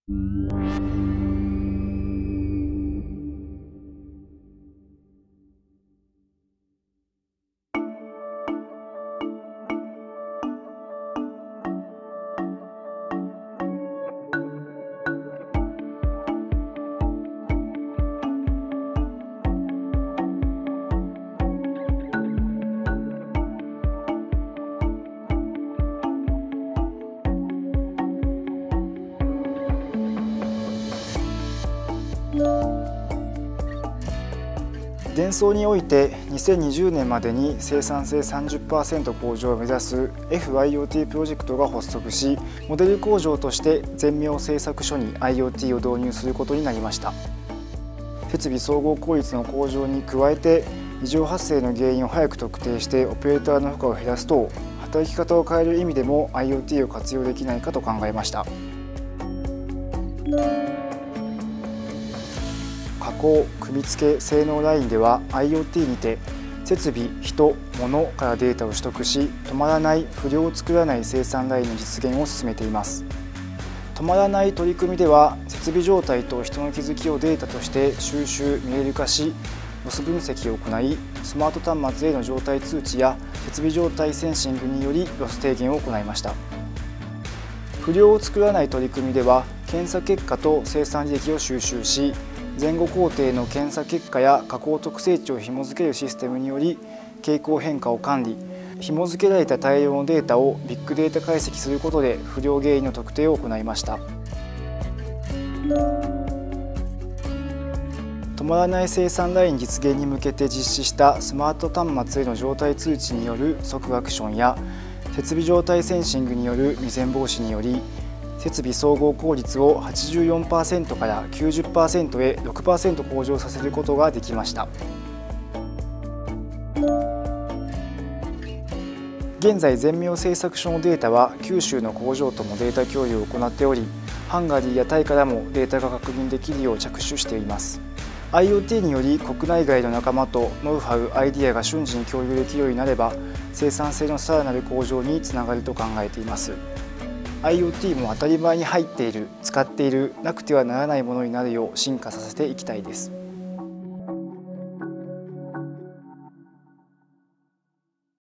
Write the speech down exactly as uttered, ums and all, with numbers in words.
デンソーにおいてにせんにじゅうねんまでに生産性 さんじゅっパーセント 向上を目指す エフアイオーティー プロジェクトが発足し、モデル工場として全苗製作所に アイオーティー を導入することになりました。設備総合効率の向上に加えて、異常発生の原因を早く特定してオペレーターの負荷を減らすと、働き方を変える意味でも アイオーティー を活用できないかと考えました。加工、組み付け、性能ラインでは アイオーティー にて設備、人、物からデータを取得し、止まらない不良を作らない生産ラインの実現を進めています。止まらない取り組みでは、設備状態と人の気づきをデータとして収集・見える化し、ロス分析を行い、スマート端末への状態通知や設備状態センシングによりロス低減を行いました。不良を作らない取り組みでは、検査結果と生産履歴を収集し、前後工程の検査結果や加工特性値を紐付けるシステムにより傾向変化を管理、紐付けられた大量のデータをビッグデータ解析することで不良原因の特定を行いました。止まらない生産ライン実現に向けて実施したスマート端末への状態通知による即アクションや設備状態センシングによる未然防止により、設備総合効率を はちじゅうよんパーセント から きゅうじゅっパーセント へ ろくパーセント 向上させることができました。現在、全苗製作所のデータは九州の工場ともデータ共有を行っており、ハンガリーやタイからもデータが確認できるよう着手しています。アイオーティー により国内外の仲間とノウハウ、アイディアが瞬時に共有できるようになれば、生産性のさらなる向上につながると考えています。アイオーティー も当たり前に入っている、使っている、なくてはならないものになるよう進化させていきたいです。